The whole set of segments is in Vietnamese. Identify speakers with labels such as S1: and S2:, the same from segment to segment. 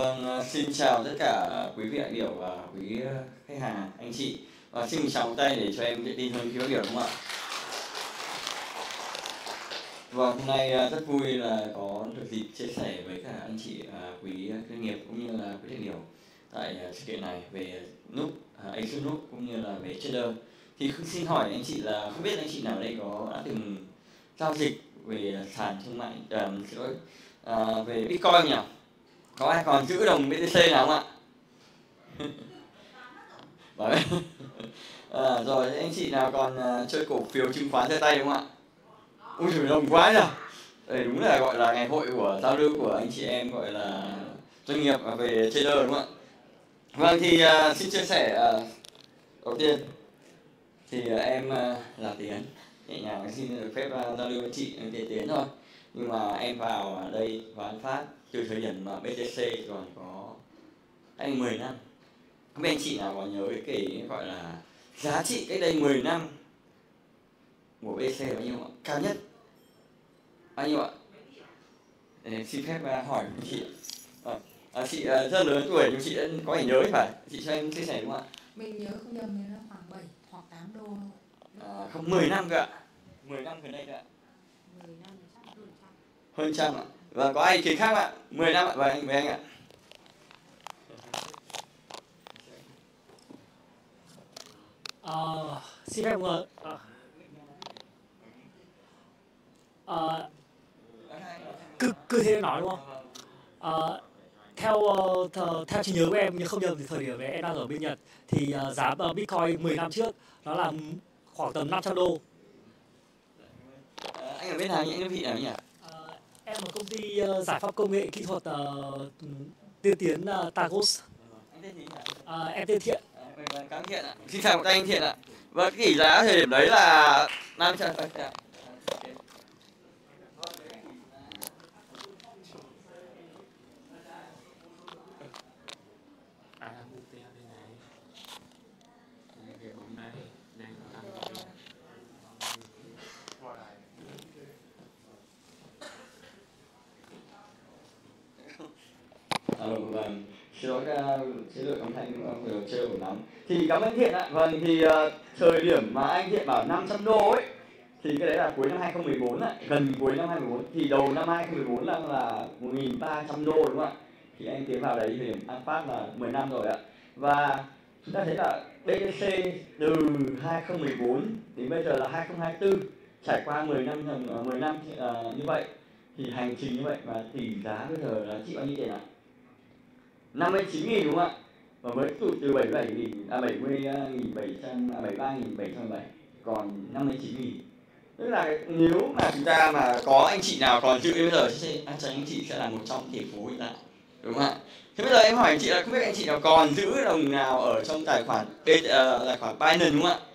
S1: Vâng, xin chào tất cả quý vị đại biểu và quý khách hàng, anh chị. Và xin chào một tay để cho em tự tin hơn khi phát biểu, đúng không ạ? Vâng, hôm nay rất vui là có được dịp chia sẻ với cả anh chị quý doanh nghiệp cũng như là quý đại biểu tại sự kiện này về nút Asus nút cũng như là về trader. Thì xin hỏi anh chị là không biết anh chị nào ở đây đã từng giao dịch về sàn thương mại về Bitcoin nhỉ? Có ai còn giữ đồng BTC nào không ạ? Rồi anh chị nào còn chơi cổ phiếu chứng khoán theo tay đúng không ạ? Ui trời, đông quá nhỉ. Đây đúng là gọi là ngày hội của giao lưu của anh chị em, gọi là doanh nghiệp về trader đúng không ạ? Vâng, thì xin chia sẻ đầu tiên thì em là Tiến, nhẹ nhàng xin được phép giao lưu với chị Tiến thôi. Nhưng mà em vào đây và An Phát từ thời điểm mà BTC còn có 10 năm. Không biết anh chị nào còn nhớ cái gọi là giá trị cách đây 10 năm của BTC bao nhiêu ạ? Cao nhất bao nhiêu ạ? Xin phép hỏi chị. Chị rất lớn tuổi nhưng chị đã có thể nhớ phải. Chị cho em chia sẻ đúng không ạ?
S2: Mình nhớ không nhầm thì nó khoảng 7 hoặc 8 đô thôi.
S1: Không, 10 năm cơ ạ. 10 năm gần đây cơ ạ.
S2: 10 năm thì chắc hơn trăm.
S1: Hơn trăm ạ. Và có ai ý kiến khác ạ? 10 năm ạ. Và anh ạ.
S3: Xin phép cứ thế nói đúng không? Theo trí nhớ của em, nhưng không nhầm thì thời điểm em đang ở bên Nhật thì giá Bitcoin 10 năm trước nó là khoảng tầm 500 đô.
S1: Anh ở bên nào nhỉ? Anh vị nào nhỉ?
S3: Em ở công ty giải pháp công nghệ kỹ thuật tiên tiến Tagos.
S1: Anh tên gì nhỉ?
S3: Em tên Thiện.
S1: Cảm Thiện ạ. Xin chào một tay anh Thiện ạ. Và cái tỷ giá thời điểm đấy là 500 ạ. Vâng, xin lỗi âm thanh vừa chơi ổn lắm. Thì cảm ơn Thiện ạ. Vâng, thì thời điểm mà anh Thiện bảo 500 đô ấy thì cái đấy là cuối năm 2014 ạ, gần cuối năm 2014. Thì đầu năm 2014 là 1.300 đô đúng không ạ? Thì anh tiến vào đấy thời điểm An Phát là 10 năm rồi ạ. Và chúng ta thấy là BTC từ 2014 đến bây giờ là 2024, trải qua 10 năm như vậy thì hành trình như vậy và tỷ giá bây giờ là trị bao nhiêu tiền ạ? 59.000 đúng không ạ? Và với tụt từ 73.707 còn 59.000. Tức là nếu mà chúng ta mà có anh chị nào còn giữ bây giờ cho anh chị sẽ là một trong tỷ phú hiện tại, đúng không ạ? Thế bây giờ em hỏi anh chị là không biết anh chị nào còn giữ đồng nào ở trong tài khoản Binance đúng không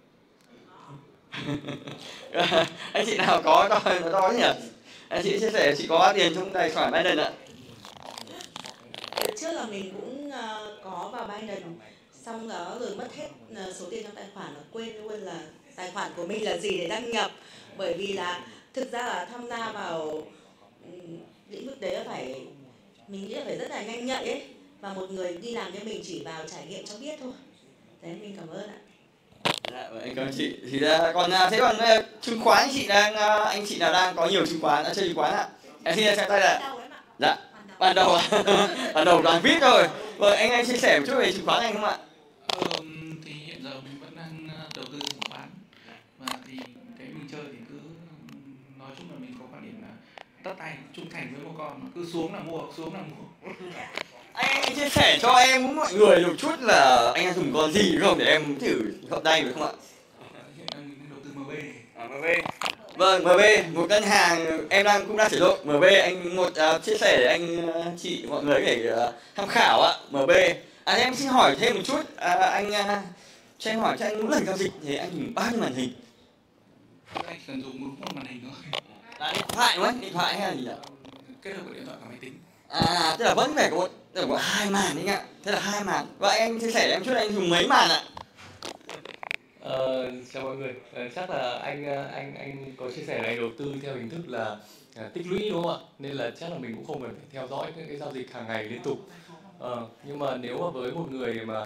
S1: ạ? Anh chị nào có to nhỉ? Anh chị chia sẻ chị có tiền trong tài khoản Binance ạ?
S4: Trước là mình cũng có vào Binance, xong đó rồi mất hết số tiền trong tài khoản, và quên luôn là tài khoản của mình là gì để đăng nhập. Bởi vì là thực ra là tham gia vào lĩnh vực đấy là mình nghĩ là phải rất là nhanh nhạy ấy, và một người đi làm cho mình chỉ vào trải nghiệm cho biết thôi. Đấy, mình cảm ơn ạ.
S1: Dạ, anh cảm ơn chị. Thì còn thế còn chứng khoán anh chị nào đang có nhiều chứng khoán, đã chơi chứng khoán ạ? Em xin xem tay là. Dạ. Ban đầu ban đầu toàn viết thôi. Vâng, anh chia sẻ một chút về chứng khoán anh không ạ?
S5: Thì hiện giờ mình vẫn đang đầu tư chứng khoán, và thì cái mình chơi thì cứ nói chung là mình có quan điểm là tất tay trung thành với một con, cứ xuống là mua, xuống là mua.
S1: Anh chia sẻ cho em cũng mọi người một chút là anh đang dùng con gì không để em thử hợp tay được không ạ?
S5: Hiện đang mình đầu tư MB.
S1: MB. Vâng, MB, một ngân hàng em cũng đang sử dụng MB. Anh chia sẻ để anh chị mọi người có thể tham khảo ạ. MB. Em xin hỏi thêm một chút, cho em hỏi cho anh mỗi lần giao dịch thì anh dùng bao nhiêu màn hình?
S5: Anh cần dùng một màn hình thôi.
S1: Là điện thoại đúng không? Điện thoại hay là gì ạ?
S5: Kết hợp với điện thoại và máy tính.
S1: Tức là vẫn phải có 2 màn đấy ạ. Thế là 2 màn. Và anh chia sẻ em chút anh dùng mấy màn ạ?
S6: Chào mọi người. Chắc là anh có chia sẻ là anh đầu tư theo hình thức là tích lũy đúng không ạ? Nên là chắc là mình cũng không cần phải theo dõi cái giao dịch hàng ngày liên tục. Nhưng mà nếu mà với một người mà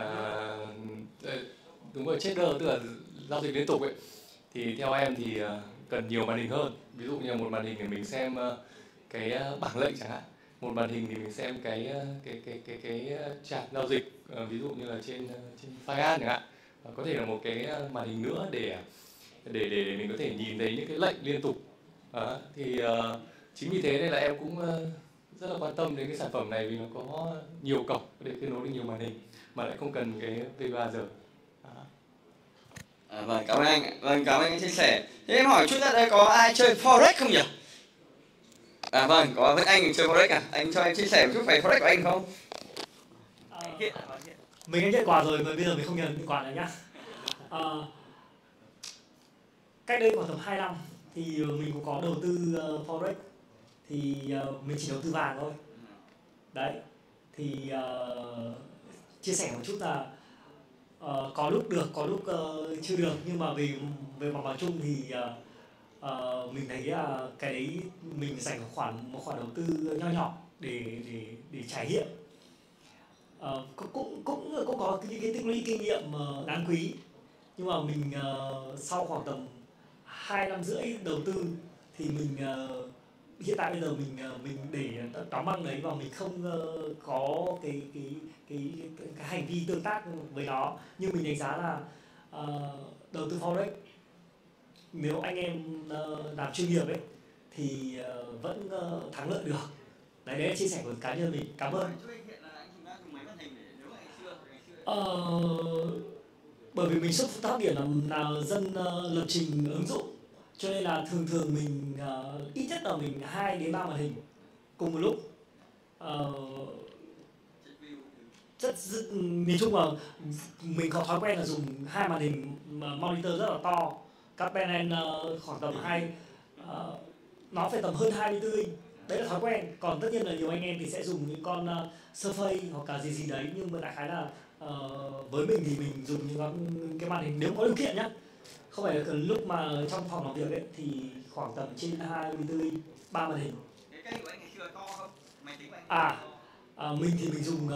S6: đúng rồi, trader tức là giao dịch liên tục ấy, thì theo em thì cần nhiều màn hình hơn. Ví dụ như một màn hình thì mình xem cái bảng lệnh chẳng hạn, một màn hình thì mình xem cái chart giao dịch, ví dụ như là trên Fian chẳng hạn. Có thể là một cái màn hình nữa để mình có thể nhìn thấy những cái lệnh liên tục. Thì chính vì thế nên là em cũng rất là quan tâm đến cái sản phẩm này, vì nó có nhiều cổng để kết nối được nhiều màn hình mà lại không cần cái VGA giờ.
S1: Vâng, cảm ơn anh. Vâng, cảm ơn anh chia sẻ. Thế em hỏi chút ra đây, có ai chơi Forex không nhỉ? Vâng, có với anh chơi Forex à? Anh cho em chia sẻ một chút về Forex của anh không?
S3: Mình đã nhận quà rồi, mà bây giờ mình không nhận quà nữa nhá. Cách đây khoảng tầm 2 năm thì mình cũng có đầu tư Forex, thì mình chỉ đầu tư vàng thôi. Đấy, thì chia sẻ một chút là có lúc được, có lúc chưa được, nhưng mà về mặt bằng chung thì mình thấy là cái đấy mình dành một khoản đầu tư nho nhỏ để trải nghiệm. Cũng có những cái tích lũy kinh nghiệm đáng quý, nhưng mà mình sau khoảng tầm 2 năm rưỡi đầu tư thì mình hiện tại bây giờ mình để đóng băng đấy, và mình không có cái hành vi tương tác với nó. Nhưng mình đánh giá là đầu tư Forex, nếu anh em làm chuyên nghiệp ấy thì vẫn thắng lợi được. Đấy là chia sẻ của cá nhân mình. Cảm ơn. Bởi vì mình xuất phát điểm là dân lập trình ứng dụng, cho nên là thường mình ít nhất là mình 2 đến 3 màn hình cùng một lúc. Nhìn chung là mình có thói quen là dùng 2 màn hình monitor rất là to, các panel khoảng tầm 2, nó phải tầm hơn 24 inch. Đấy là thói quen. Còn tất nhiên là nhiều anh em thì sẽ dùng những con Surface hoặc là gì đấy, nhưng mà đại khái là với mình thì mình dùng những cái màn hình nếu có điều kiện nhá, không phải là lúc mà trong phòng làm việc ấy, thì khoảng tầm trên 24 inch, 3 màn hình.
S1: Cái cây của anh ngày xưa to không? Máy tính của anh
S3: mình thì mình dùng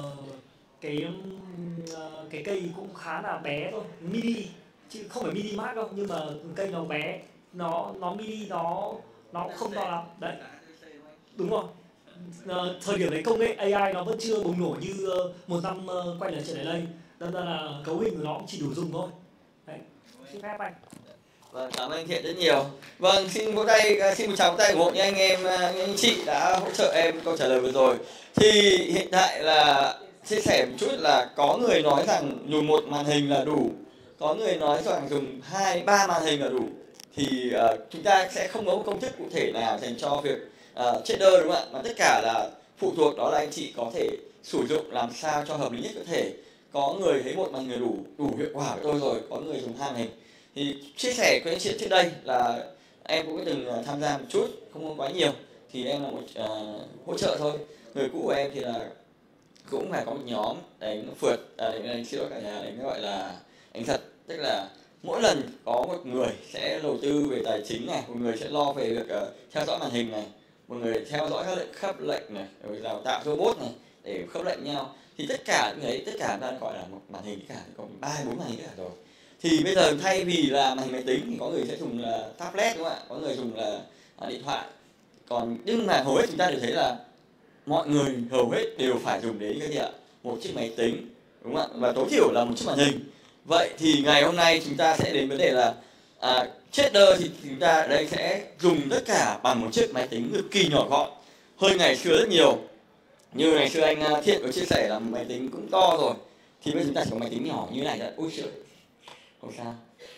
S3: cái cây cũng khá là bé thôi, mini, chứ không phải mini max đâu, nhưng mà cây nó bé, nó mini, nó không to lắm. Đấy, đúng rồi. Thời điểm đấy công nghệ AI nó vẫn chưa bùng nổ như một năm quay lại trở lại đây, nên là cấu hình của nó cũng chỉ đủ dùng thôi. Đấy, xin phép anh.
S1: Vâng, cảm ơn anh Thiện rất nhiều. Vâng, xin một tràng tay ủng hộ những anh em, những anh chị đã hỗ trợ em câu trả lời vừa rồi. Thì hiện tại là chia sẻ một chút là có người nói rằng dùng một màn hình là đủ, có người nói rằng dùng 2-3 màn hình là đủ. Thì chúng ta sẽ không có một công thức cụ thể nào dành cho việc trader, đúng không ạ? Mà tất cả là phụ thuộc đó là anh chị có thể sử dụng làm sao cho hợp lý nhất có thể. Có người thấy một màn hình là đủ hiệu quả của tôi rồi, có người dùng 2 màn hình. Thì chia sẻ với anh chị trước đây là em cũng từng tham gia một chút, không quá nhiều, thì em là một hỗ trợ thôi. Người cũ của em thì là cũng phải có một nhóm đánh phượt, đánh gọi là đánh thật, tức là mỗi lần có một người sẽ đầu tư về tài chính này, một người sẽ lo về việc theo dõi màn hình này, một người theo dõi các khớp lệnh này, rồi đào tạo robot này để khớp lệnh nhau. Thì tất cả những ấy, tất cả đang gọi là một màn hình, tất cả có 3-4 màn hình cả rồi. Thì bây giờ thay vì là màn hình máy tính thì có người sẽ dùng là tablet, đúng không ạ? Có người dùng là điện thoại. Nhưng mà hầu hết chúng ta đều thấy là mọi người hầu hết đều phải dùng đến cái gì ạ? Một chiếc máy tính, đúng không ạ? Và tối thiểu là một chiếc màn hình. Vậy thì ngày hôm nay chúng ta sẽ đến vấn đề là trader thì chúng ta ở đây sẽ dùng tất cả bằng một chiếc máy tính cực kỳ nhỏ gọn, hơn ngày xưa rất nhiều. Như ngày xưa anh Thiện có chia sẻ là máy tính cũng to rồi, thì bây giờ chúng ta chỉ có máy tính nhỏ như này thôi. Ôi trời, không sao.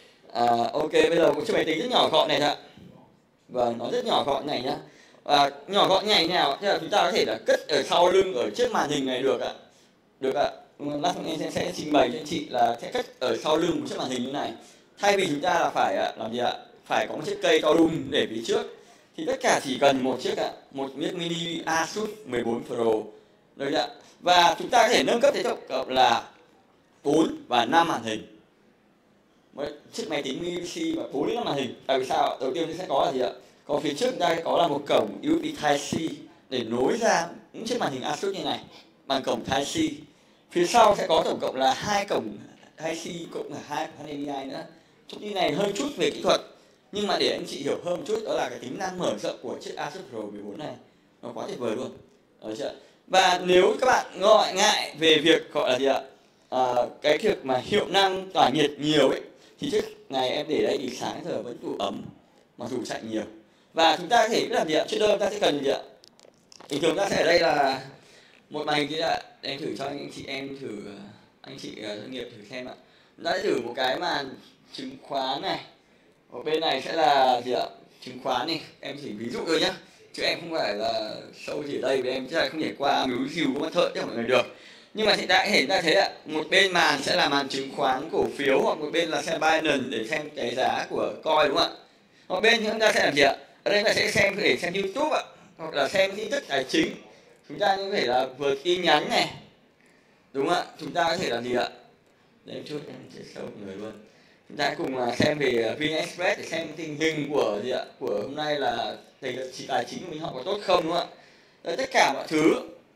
S1: Ok, bây giờ một chiếc máy tính rất nhỏ gọn này thôi ạ. Vâng, nó rất nhỏ gọn này nhá. Nhỏ gọn như nào? Thế là chúng ta có thể là cất ở sau lưng ở chiếc màn hình này được ạ. Được ạ. Lát em sẽ trình bày cho anh chị là sẽ cất ở sau lưng một chiếc màn hình như này. Thay vì chúng ta là phải làm gì ạ? Phải có một chiếc cây to đùng để phía trước. Thì tất cả chỉ cần một chiếc ạ, một chiếc mini Asus 14 Pro. Đấy ạ. Và chúng ta có thể nâng cấp tới tổng cộng là 4 và 5 màn hình. một chiếc máy tính mini PC và 4 đến 5 màn hình. Tại vì sao? Đầu tiên sẽ có là gì ạ? Còn phía trước chúng ta sẽ có là một cổng USB Type-C để nối ra những chiếc màn hình Asus như này bằng cổng Type-C. Phía sau sẽ có tổng cộng là 2 cổng Type-C cộng là 2 HDMI nữa. Thông tin này hơi chút về kỹ thuật, nhưng mà để anh chị hiểu hơn một chút, đó là cái tính năng mở rộng của chiếc Asus Pro 14 này nó quá tuyệt vời luôn. Được chưa? Và nếu các bạn ngại về việc gọi là gì ạ? Cái việc mà hiệu năng tỏa nhiệt nhiều ấy, thì chiếc này em để đây thì sáng giờ vẫn đủ ấm mặc dù chạy nhiều. Và chúng ta có thể làm gì ạ? Trước đây ta sẽ cần gì ạ? Bình thường ta sẽ ở đây là một màn hình kia ạ. Em thử cho anh chị em thử, anh chị doanh nghiệp thử xem ạ. Chúng ta sẽ thử một cái màn chứng khoán này. Ở bên này sẽ là gì ạ? Chứng khoán này, em chỉ ví dụ thôi nhá, chứ em không phải là sâu gì ở đây vì em chắc là không thể qua miếu rìu của mắt thợ cho mọi người được. Nhưng mà hiện tại chúng ta thấy ạ, một bên màn sẽ là màn chứng khoán cổ phiếu, hoặc một bên là xem Binance để xem cái giá của coin, đúng không ạ? Hoặc bên chúng ta sẽ làm gì ạ? Ở đây chúng ta sẽ xem để xem YouTube ạ, hoặc là xem tin tức tài chính. Chúng ta có thể là vừa tin nhắn này, đúng không ạ? Chúng ta có thể làm gì ạ? Để em chút em sẽ sâu mọi người luôn. Chúng ta cùng xem về VnExpress để xem tình hình của gì ạ? Của hôm nay là tài chính của mình họ có tốt không, đúng không ạ? Đấy, tất cả mọi thứ.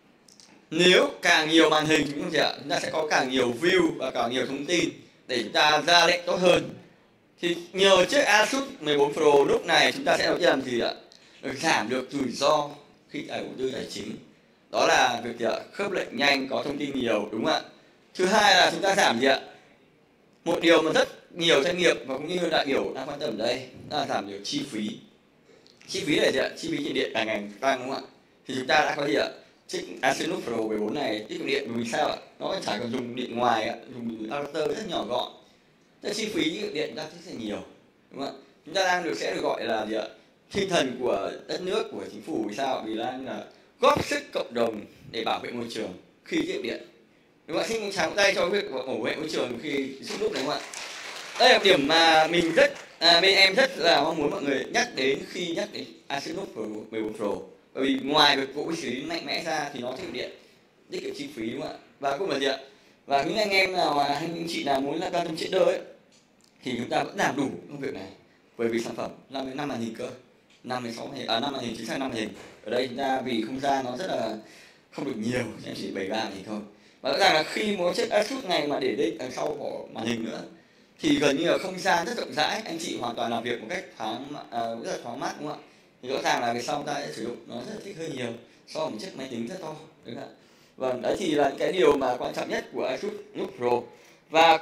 S1: Nếu càng nhiều màn hình chúng ta sẽ có càng nhiều view và càng nhiều thông tin để chúng ta ra lệnh tốt hơn. Thì nhờ chiếc Asus 14 Pro lúc này chúng ta sẽ đầu tiên làm gì ạ? Giảm được rủi ro khi đầu tư tài chính. Đó là việc khớp lệnh nhanh, có thông tin nhiều, đúng không ạ? Thứ hai là chúng ta giảm gì ạ? Một điều mà rất nhiều doanh nghiệp và cũng như đại biểu đang quan tâm ở đây là giảm được chi phí. Chi phí là gì ạ? Chi phí tiền điện càng ngày tăng, đúng không ạ? Thì chúng ta đã có gì ạ? Chiếc Asus Pro 14 này tiết kiệm điện vì sao ạ? Nó chả cần dùng điện ngoài ạ, dùng adapter rất nhỏ gọn. Thế chi phí tiết kiệm điện chúng ta rất là nhiều, đúng không ạ? Chúng ta đang sẽ được gọi là gì ạ? Thiên thần của đất nước, của chính phủ. Vì sao? Vì đang là góp sức cộng đồng để bảo vệ môi trường khi tiết kiệm điện, đúng không ạ? Xin một tràng tay cho việc bảo vệ môi trường khi xúc lúc này, đúng không ạ? Đây là điểm mà mình bên em rất là mong muốn mọi người nhắc đến khi nhắc đến Asus Pro 14 Pro. Bởi vì ngoài việc vụ xử lý mạnh mẽ ra thì nó tiết kiệm điện, tiết kiệm chi phí, đúng không ạ? Và cũng là gì ạ? Và những anh em nào mà anh chị nào muốn là quan tâm trader ấy, thì chúng ta vẫn làm đủ công việc này. Bởi vì sản phẩm 5 màn hình cơ, 5 màn hình, chính xác 5 màn hình. Ở đây chúng ta vì không gian nó rất là không được nhiều, em chỉ 73 màn hình thôi. Và rõ ràng là khi một chiếc Asus này mà để lên đằng sau của màn hình nữa thì gần như là không gian rất rộng rãi, anh chị hoàn toàn làm việc một cách rất là thoáng mát, đúng không ạ? Thì rõ ràng là về sau ta sẽ sử dụng nó rất là thích hơn nhiều so với một chiếc máy tính rất to, đúng không ạ? Vâng, đấy thì là cái điều mà quan trọng nhất của Asus Pro. Và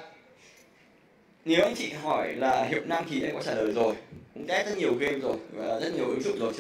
S1: nếu anh chị hỏi là hiệu năng thì em có trả lời rồi, cũng test rất nhiều game rồi và rất nhiều ứng dụng rồi,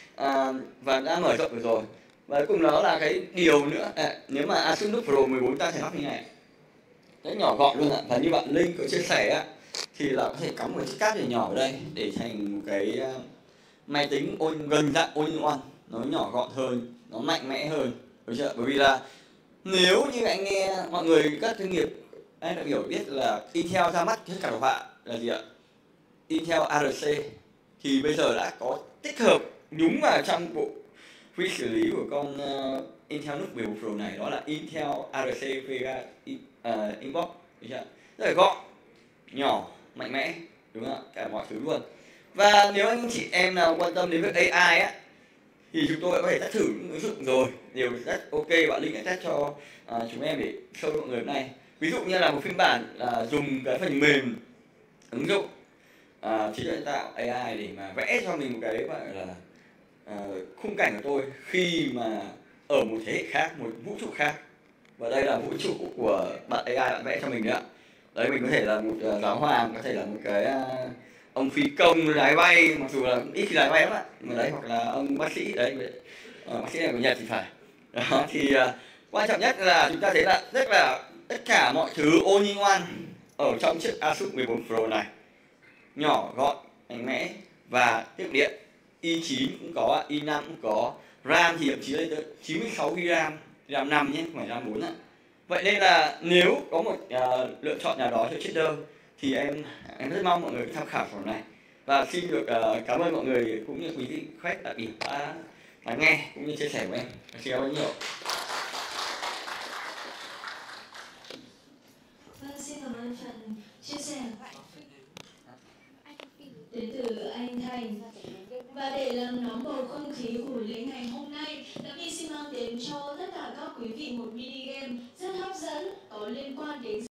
S1: và đã mở rộng rồi. Và cùng đó là cái điều nữa, nếu mà Asus Pro 14 ta sẽ lắp như này, rất nhỏ gọn luôn ạ. Và như bạn Linh có chia sẻ á, thì là có thể cắm một chiếc cáp nhỏ ở đây để thành một cái máy tính gần dạng all-in-one, nó nhỏ gọn hơn, nó mạnh mẽ hơn, đúng chưa? Bởi vì là nếu như anh nghe mọi người các doanh nghiệp anh đã hiểu biết là Intel ra mắt hết cả đồ họa là gì ạ? Intel Arc thì bây giờ đã có tích hợp nhúng vào trong bộ quy xử lý của con Intel Note 14 Pro này, đó là Intel Arc Vega Inbox, đúng chưa? Rất là gọn, nhỏ, mạnh mẽ, đúng không ạ? Cả mọi thứ luôn. Và nếu anh chị em nào quan tâm đến việc AI á, thì chúng tôi đã có thể test thử những ứng dụng rồi, đều rất ok. Bạn Linh đã test cho chúng em để show mọi người này. Ví dụ như là một phiên bản dùng cái phần mềm ứng dụng trí tuệ nhân tạo AI để mà vẽ cho mình một cái gọi là khung cảnh của tôi khi mà ở một thế hệ khác, một vũ trụ khác. Và đây là vũ trụ của bạn AI bạn vẽ cho mình đấy ạ. Đấy, mình có thể là một giáo hoàng, có thể là một cái ông phi công lái bay, mặc dù là ít khi lái bay lắm ạ, mà đấy, hoặc là ông bác sĩ đấy, bác sĩ này của Nhật thì phải. Đó, thì quan trọng nhất là chúng ta thấy là rất là tất cả mọi thứ all-in-one ở trong chiếc Asus 14 Pro này, nhỏ gọn, mạnh mẽ và tiết điện. i9 cũng có, i5 cũng có, RAM thì thậm chí lên tới 96GB RAM 5 nhé, không phải RAM 4 ạ. Vậy nên là nếu có một lựa chọn nào đó cho trader thì em rất mong mọi người tham khảo phần này. Và xin được cảm ơn mọi người cũng như quý vị khách đại biểu đã lắng nghe cũng như chia sẻ với em. Xin cảm ơn nhiều.
S7: Vâng, xin cảm ơn phần chia sẻ Đến từ anh Thành. Và để làm nóng bầu không khí buổi lễ ngày hôm nay, Đàm My xin mang đến cho tất cả các quý vị một mini game rất hấp dẫn có liên quan đến